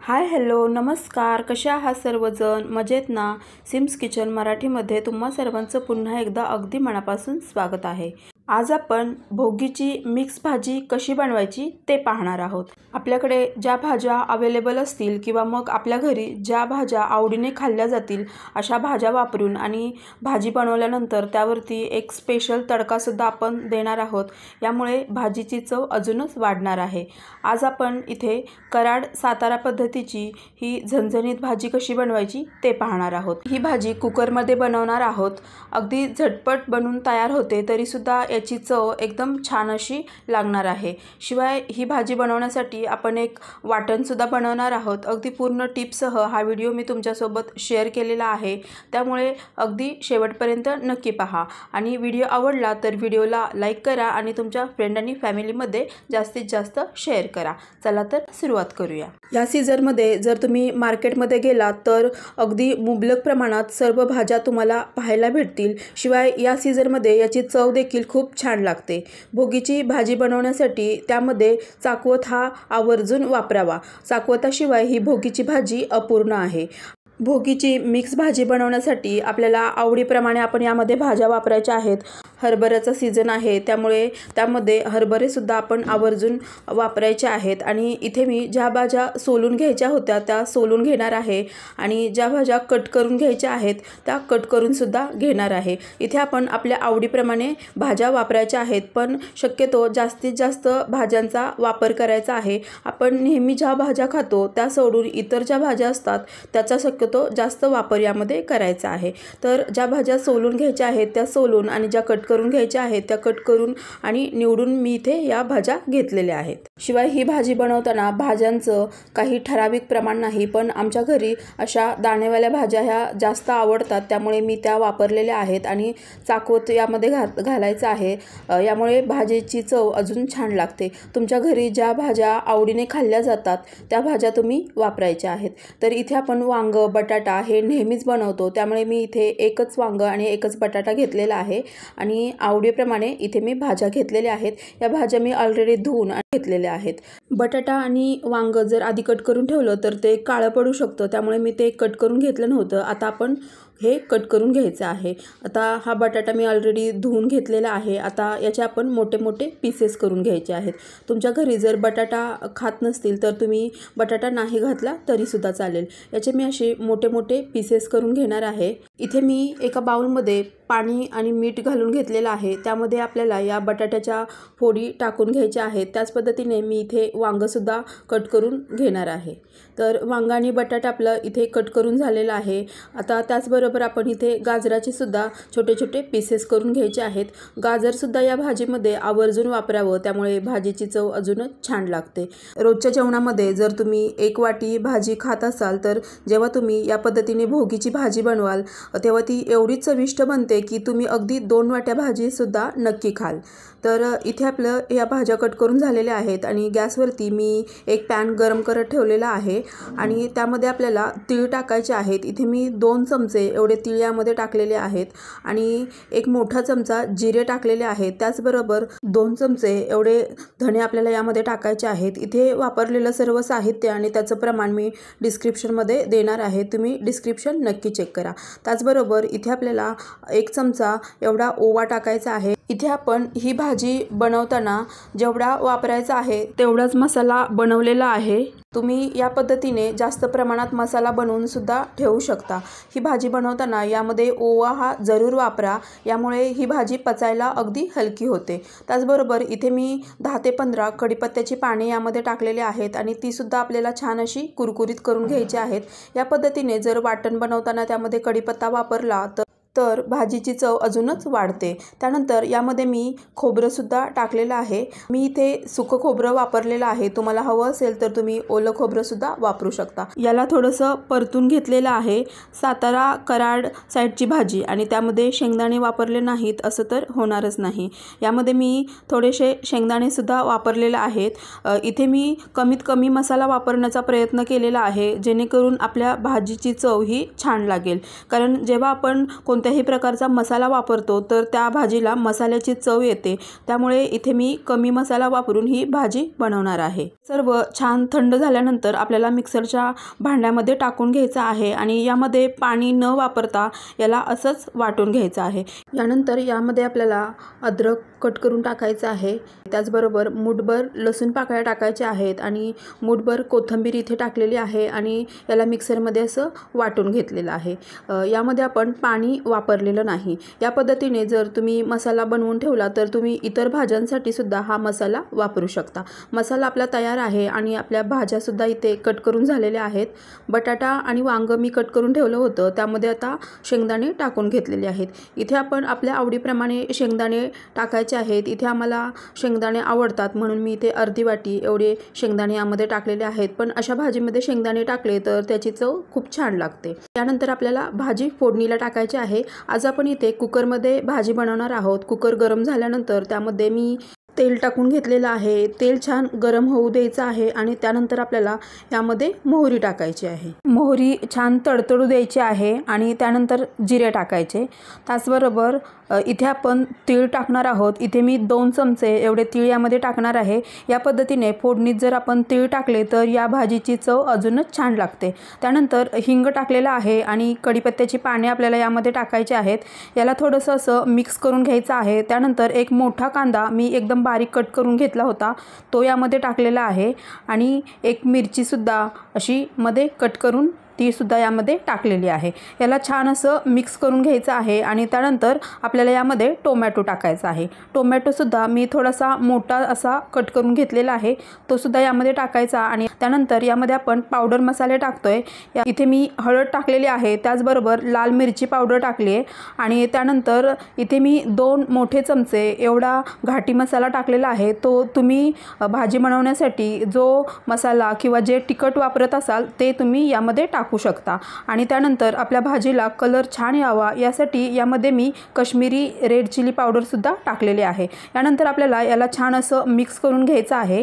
Hi hello नमस्कार, कशा आहात सर्वजण? मजेत ना? सिम्स किचन मराठीमध्ये तुम्हा सर्वांचं पुन्हा एकदा अगदी मनापासून स्वागत आहे। आज आपण भोगीची मिक्स भाजी कशी बनवायची ते पाहणार आहोत। आपल्याकडे ज्या भाज्या अवेलेबल असतील किंवा मग आपल्या घरी ज्या भाज्या आवडीने खाल्ल्या जातील अशा भाज्या वापरून आणि भाजी बनवल्यानंतर त्यावरती एक स्पेशल तडका सुद्धा आपण देणार आहोत। यामुळे भाजीची चव अजूनच वाढणार आहे। आज आपण इथे कराड सातारा पद्धतीची ही झणझणीत भाजी कशी बनवायची ते पाहणार आहोत। ही भाजी कुकरमध्ये बनवणार आहोत। अगदी झटपट बनवून तयार होते, तरी सुद्धा याची चव एकदम छान अशी लागणार आहे। शिवाय ही भाजी बनवण्यासाठी आपण एक वाटण सुद्धा बनवणार आहोत। अगदी पूर्ण टिप्ससह हा व्हिडिओ मी तुमच्यासोबत शेअर केलेला आहे, त्यामुळे अगदी शेवटपर्यंत नक्की पहा आणि व्हिडिओ आवडला तर व्हिडिओला लाईक करा आणि तुमच्या फ्रेंड आणि फॅमिलीमध्ये जास्तीत जास्त शेअर करा। चला तर सुरुवात करूया। या सीझनमध्ये जर तुम्ही मार्केटमध्ये गेलात तर अगदी मुबलक प्रमाणात सर्व भाज्या तुम्हाला पाहायला भेटतील। शिवाय या सीझनमध्ये याची चव देखील खूप छान लागते। भोगीची भाजी बनवण्यासाठी त्यामध्ये चाकवत हा आवर्जून वापरावा। चाकवताशिवाय ही भोगीची भाजी अपूर्ण आहे। भोगीची मिक्स भाजी बनवण्यासाठी आपल्याला आवडीप्रमाणे आपण यामध्ये भाज्या वापरायच्या आहेत। हरभऱ्याचा सीझन आहे, त्यामुळे त्यामध्ये हरभरे सुद्धा आपण आवर्जून वापरायचे आहेत आणि इथे मी ज्या भाज्या सोलून घ्यायच्या होत्या त्या सोलून घेणार आहे आणि ज्या भाज्या कट करून घ्यायच्या आहेत त्या कट करून सुद्धा घेणार आहे। इथे आपण आपल्या आवडीप्रमाणे भाज्या वापरायच्या आहेत, पण शक्यतो जास्तीत जास्त भाज्यांचा वापर करायचा आहे। आपण नेहमी ज्या भाज्या खातो त्या सोडून इतर ज्या भाज्या असतात त्याचा शक्यतो जास्त वापर यामध्ये करायचा आहे। तर ज्या भाज्या सोलून घ्यायच्या आहेत त्या सोलून आणि ज्या कट करून घ्यायच्या आहेत त्या कट करून आणि निवडून मी इथे या भाज्या घेतलेल्या आहेत। शिवाय ही भाजी बनवताना भाज्यांचं काही ठराविक प्रमाण नाही, पण आमच्या घरी अशा दाणेवाल्या भाज्या ह्या जास्त आवडतात, त्यामुळे मी त्या वापरलेल्या आहेत आणि चाकवत यामध्ये घालायचं आहे। यामुळे भाजीची चव अजून छान लागते। तुमच्या घरी ज्या भाज्या आवडीने खाल्ल्या जातात त्या भाज्या तुम्ही वापरायच्या आहेत। तर इथे आपण वांग बटाटा हे नेहमीच बनवतो, त्यामुळे मी इथे एकच वांग आणि एकच बटाटा घेतलेला आहे आणि आवडीप्रमाणे इथे मी भाज्या घेतलेल्या आहेत। या भाज्या मी ऑलरेडी धुवून घेतलेल्या आहेत। बटाटा आणि वांग जर आधी कट करून ठेवलं तर ते काळं पडू शकतं, त्यामुळे मी ते कट करून घेतलं नव्हतं। आता आपण हे कट करून घ्यायचं आहे। आता हा बटाटा मी ऑलरेडी धुवून घेतलेला आहे। आता याचे आपण मोठे मोठे पीसेस करून घ्यायचे आहेत। तुमच्या घरी जर बटाटा खात नसतील तर तुम्ही बटाटा नाही घातला तरी सुद्धा चालेल। याचे मी असे मोठे मोठे पीसेस करून घेणार आहे। इथे मी एका बाउलमध्ये पाणी आणि मीठ घालून घेतलेलं आहे। त्यामध्ये आपल्याला या बटाट्याच्या फोडी टाकून घ्यायच्या आहेत। त्याच पद्धतीने मी इथे वांगसुद्धा कट करून घेणार आहे। तर वांग आणि बटाटा आपलं इथे कट करून झालेलं आहे। आता त्याचबरोबर आपण इथे गाजराचे सुद्धा छोटे छोटे पीसेस करून घ्यायचे आहेत। गाजरसुद्धा या भाजीमध्ये आवर्जून वापरावं, त्यामुळे भाजीची चव अजूनच छान लागते। रोजच्या जेवणामध्ये जर तुम्ही एक वाटी भाजी खात असाल तर जेव्हा तुम्ही या पद्धतीने भोगीची भाजी बनवाल तेव्हा ती एवढी चविष्ट बनते की तुम्ही अगदी 2 वाट्या भाजीसुद्धा नक्की खाल। तर इथे आपलं या भाज्या कट करून झालेल्या आहेत आणि गॅसवरती मी एक पॅन गरम करत ठेवलेला आहे आणि त्यामध्ये आपल्याला तीळ टाकायचे आहेत। इथे मी 2 चमचे एवढे तीळ यामध्ये टाकलेले आहेत आणि एक मोठा चमचा जिरे टाकलेले आहेत। त्याचबरोबर 2 चमचे एवढे धणे आपल्याला यामध्ये टाकायचे आहेत। इथे वापरलेलं सर्व साहित्य आणि त्याचं प्रमाण मी डिस्क्रिप्शनमध्ये देणार आहे, तुम्ही डिस्क्रिप्शन नक्की चेक करा। त्याचबरोबर इथे आपल्याला 1 चमचा एवढा ओवा टाकायचा आहे। इथे आपण ही भाजी बनवताना जेवढा वापरायचा आहे तेवढाच मसाला बनवलेला आहे। तुम्ही या पद्धतीने जास्त प्रमाणात मसाला बनवून सुद्धा ठेवू शकता। ही भाजी बनवताना यामध्ये ओवा हा जरूर वापरा, यामुळे ही भाजी पचायला अगदी हलकी होते। त्याचबरोबर इथे मी 10 ते 15 कढीपत्त्याची पाने यामध्ये टाकलेले आहेत आणि ती सुद्धा आपल्याला छान अशी कुरकुरीत करून घ्यायची आहेत। या पद्धतीने जर वाटण बनवताना त्यामध्ये कढीपत्ता वापरला तर भाजीची चव अजूनच वाढते। त्यानंतर यामध्ये मी खोबरंसुद्धा टाकलेलं आहे। मी इथे सुकं खोबरं वापरलेलं आहे, तुम्हाला हवं असेल तर तुम्ही ओलं खोबरंसुद्धा वापरू शकता। याला थोडंसं परतून घेतलेलं आहे। सातारा कराड साईडची भाजी आणि त्यामध्ये शेंगदाणे वापरले नाहीत असं तर होणारच नाही। यामध्ये मी थोडेसे शेंगदाणेसुद्धा वापरलेले आहेत। इथे मी कमीत कमी मसाला वापरण्याचा प्रयत्न केलेला आहे, जेणेकरून आपल्या भाजीची चव ही छान लागेल। कारण जेव्हा आपण कोणत्याही प्रकारचा मसाला वापरतो तर त्या भाजीला मसाल्याची चव येते, त्यामुळे इथे मी कमी मसाला वापरून ही भाजी बनवणार आहे। सर्व छान थंड झाल्यानंतर आपल्याला मिक्सरच्या भांड्यामध्ये टाकून घ्यायचं आहे आणि यामध्ये पाणी न वापरता याला असंच वाटून घ्यायचं आहे। यानंतर यामध्ये आपल्याला अद्रक कट करून टाकायचं आहे, त्याचबरोबर मूठभर लसूण पाकळ्या टाकायच्या आहेत आणि मूठभर कोथिंबीर इथे टाकलेली आहे आणि याला मिक्सरमध्ये असं वाटून घेतलेलं आहे। यामध्ये आपण पाणी वापरलेलं नाही। या पद्धतीने जर तुम्ही मसाला बनवून ठेवला तर तुम्ही इतर भाज्यांसाठी सुद्धा हा मसाला वापरू शकता। मसाला आपला तयार आहे आणि आपल्या भाज्या सुद्धा इथे कट करून झालेल्या आहेत। बटाटा आणि वांग मी कट करून ठेवलं होतं, त्यामध्ये आता शेंगदाणे टाकून घेतलेले आहेत। इथे आपण आपल्या आवडीप्रमाणे शेंगदाणे टाकायचे आहेत। इथे आम्हाला शेंगदाणे आवडतात म्हणून मी इथे अर्धी वाटी एवढे शेंगदाणे यामध्ये टाकलेले आहेत, पण अशा भाजीमध्ये शेंगदाणे टाकले तर त्याची चव खूप छान लागते। त्यानंतर आपल्याला भाजी फोडणीला टाकायची आहे। आज आपण इथे कुकरमध्ये भाजी बनवणार आहोत। कुकर गरम झाल्यानंतर त्यामध्ये मी तेल टाकून घेतलेलं आहे। तेल छान गरम होऊ द्यायचं आहे आणि त्यानंतर आपल्याला यामध्ये मोहरी टाकायची आहे। मोहरी छान तडतडू द्यायची आहे आणि त्यानंतर जिरे टाकायचे। त्याचबरोबर इथे आपण तीळ टाकणार आहोत। इथे मी 2 चमचे एवढे तीळ यामध्ये टाकणार आहे। या पद्धतीने फोडणीत जर आपण तीळ टाकले तर या भाजीची चव अजूनच छान लागते। त्यानंतर हिंग टाकलेला आहे आणि कढीपत्त्याची पाने आपल्याला यामध्ये टाकायची आहेत। याला थोडंसं असं मिक्स करून घ्यायचं आहे। त्यानंतर एक मोठा कांदा मी एकदम बारीक कट करून घेतला होता, तो यामध्ये टाकलेला आहे आणि एक मिरची सुद्धा अशी मध्ये कट करून ती सुद्धा यामध्ये टाकलेली आहे। याला छान असं मिक्स करून घ्यायचं आहे आणि त्यानंतर आपल्याला यामध्ये टोमॅटो टाकायचा आहे। टोमॅटो सुद्धा मी थोडासा मोठा असा कट करून घेतलेला आहे, तो सुद्धा यामध्ये टाकायचा आणि त्यानंतर यामध्ये आपण पावडर मसाले टाकतोय। इथे मी हळद टाकलेली आहे, त्याचबरोबर लाल मिरची पावडर टाकली आहे आणि त्यानंतर इथे मी 2 मोठे चमचे एवढा घाटी मसाला टाकलेला आहे। तो तुम्ही भाजी बनवण्यासाठी जो मसाला किंवा जे तिखट वापरत असाल ते तुम्ही यामध्ये टाकू शकता आणि त्यानंतर आपल्या भाजीला कलर छान यावा यासाठी यामध्ये मी काश्मीरी रेड चिली पावडर सुद्धा टाकलेले आहे। यानंतर आपल्याला याला छान असं मिक्स करून घ्यायचं आहे।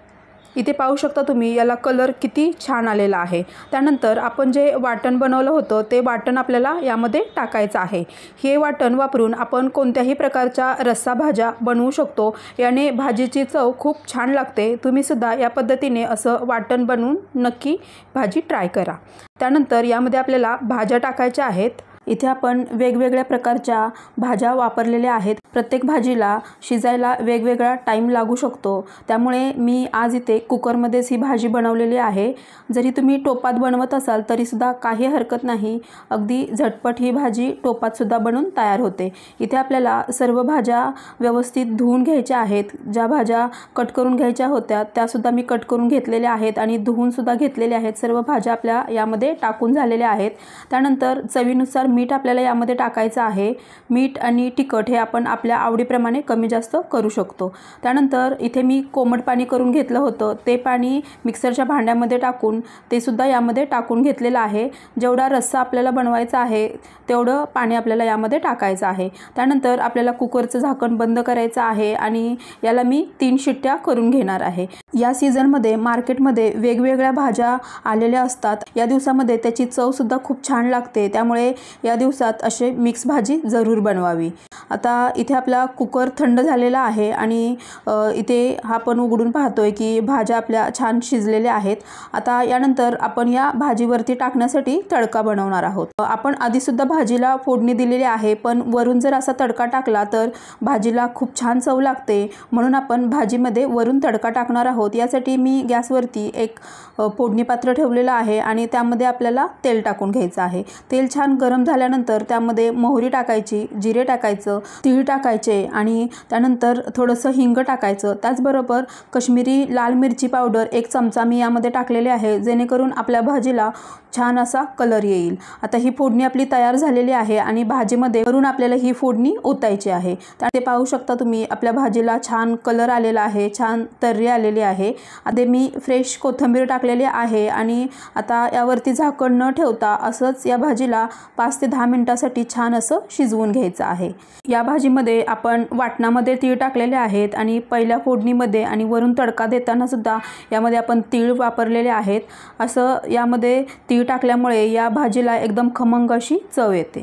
इथे पाहू शकता तुम्ही याला कलर किती छान आलेला आहे। त्यानंतर आपण जे वाटण बनवलं होतं ते वाटण आपल्याला यामध्ये टाकायचं आहे। हे वाटण वापरून आपण कोणत्याही प्रकारच्या रस्सा भाज्या बनवू शकतो। याने भाजीची चव खूप छान लागते। तुम्ही सुद्धा या पद्धतीने असं वाटण बनवून नक्की भाजी ट्राय करा। त्यानंतर यामध्ये आपल्याला भाज्या टाकायच्या आहेत। इथे आपण वेगवेगळ्या प्रकारच्या भाज्या वापरलेल्या आहेत। प्रत्येक भाजीला शिजायला वेगवेगळा टाइम लागू शकतो, त्यामुळे मी आज इथे कुकरमध्येच ही भाजी बनवलेली आहे। जरी तुम्ही टोपात बनवत असाल तरी सुद्धा काही हरकत नाही, अगदी झटपट ही भाजी टोपात सुद्धा बनून तयार होते। इथे आपल्याला सर्व भाज्या व्यवस्थित धुवून घ्यायच्या आहेत। ज्या भाज्या कट करून घ्यायच्या होत्या त्या सुद्धा मी कट करून घेतलेल्या आहेत आणि धुवून सुद्धा घेतलेल्या आहेत। सर्व भाज्या आपल्या यामध्ये टाकून झालेल्या आहेत। त्यानंतर चवीनुसार मीठ आपल्याला यामध्ये टाकायचं आहे। मीठ आणि तिखट हे आपण आपल्या आवडीप्रमाणे कमी जास्त करू शकतो। त्यानंतर इथे मी कोमट पाणी करून घेतलं होतं, ते पाणी मिक्सरच्या भांड्यामध्ये टाकून ते सुद्धा यामध्ये टाकून घेतलेलं आहे। जेवढा रस्सा आपल्याला बनवायचा आहे तेवढं पाणी आपल्याला यामध्ये टाकायचं आहे। त्यानंतर आपल्याला कुकरचं झाकण बंद करायचं आहे आणि याला मी 3 शिट्ट्या करून घेणार आहे। या सीझनमध्ये मार्केटमध्ये वेगवेगळ्या भाज्या आलेल्या असतात। या दिवसामध्ये त्याची चव सुद्धा खूप छान लागते, त्यामुळे या दिवसात असे मिक्स भाजी जरूर बनवावी। आता इथे आपला कुकर थंड झालेला आहे आणि इथे आपण उघडून पाहतोय की भाज्या आपल्या छान शिजलेल्या आहेत। आता यानंतर आपण या भाजीवरती टाकण्यासाठी तडका बनवणार आहोत। आपण आधी सुद्धा भाजीला फोडणी दिलेली आहे, पण वरून जर असा तडका टाकला तर भाजीला खूप छान चव लागते, म्हणून आपण भाजीमध्ये वरून तडका टाकणार आहोत। यासाठी मी गॅसवरती एक फोडणी पात्र ठेवलेलं आहे आणि त्यामध्ये आपल्याला तेल टाकून घ्यायचं आहे। तेल छान गरम झाल्यानंतर त्यामध्ये मोहरी टाकायची, जिरे टाकायचं, तीळ टाकायचे आणि त्यानंतर थोडंसं हिंग टाकायचं। त्याचबरोबर काश्मीरी लाल मिरची पावडर 1 चमचा मी यामध्ये टाकलेले आहे, जेणेकरून आपल्या भाजीला छान असा कलर येईल। आता ही फोडणी आपली तयार झालेली आहे आणि भाजीमध्ये वरून आपल्याला ही फोडणी ओतायची आहे। ते पाहू शकता तुम्ही आपल्या भाजीला छान कलर आलेला आहे, छान तर्री आलेली आहे। आता मी फ्रेश कोथिंबीर टाकलेली आहे आणि आता यावरती झाकण न ठेवता असंच या भाजीला 5 ते 10 मिनिटांसाठी छान असं शिजवून घ्यायचं आहे। या भाजीमध्ये आपण वाटणामध्ये तीळ टाकलेले आहेत आणि पहिल्या फोडणीमध्ये आणि वरून तडका देताना सुद्धा यामध्ये आपण तीळ वापरलेले आहेत। असं यामध्ये तीळ टाकल्यामुळे या भाजीला एकदम खमंग अशी चव येते।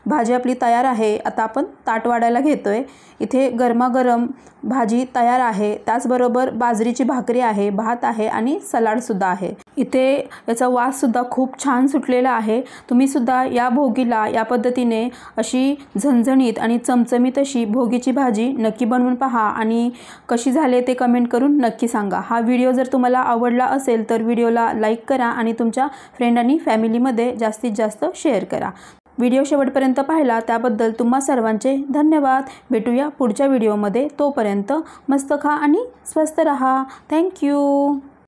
भाजी आपली तयार आहे. आता आपण ताट वाढायला घेतोय. इथे गरमागरम भाजी तयार आहे. त्याचबरोबर बाजरीची भाकरी आहे, भात आहे आणि सलाडसुद्धा आहे. इथे याचा वाससुद्धा खूप छान सुटलेला आहे. तुम्हीसुद्धा या भोगीला या पद्धतीने अशी झणझणीत आणि चमचमीत अशी भोगीची भाजी नक्की बनवून पहा आणि कशी झाले ते कमेंट करून नक्की सांगा. हा व्हिडिओ जर तुम्हाला आवडला असेल तर व्हिडिओला लाईक करा आणि तुमच्या फ्रेंड आणि फॅमिलीमध्ये जास्तीत जास्त शेअर करा. व्हिडिओ शेवटपर्यंत पाहिला त्याबद्दल तुम्हा सर्वांचे धन्यवाद. भेटूया पुढच्या व्हिडिओमध्ये. तोपर्यंत मस्त खा आणि स्वस्त रहा. थँक्यू.